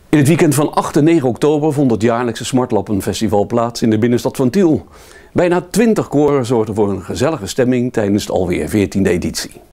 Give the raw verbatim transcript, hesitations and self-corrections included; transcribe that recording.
In het weekend van acht en negen oktober vond het jaarlijkse Smartlappenfestival plaats in de binnenstad van Tiel. Bijna twintig koren zorgden voor een gezellige stemming tijdens de alweer veertiende editie.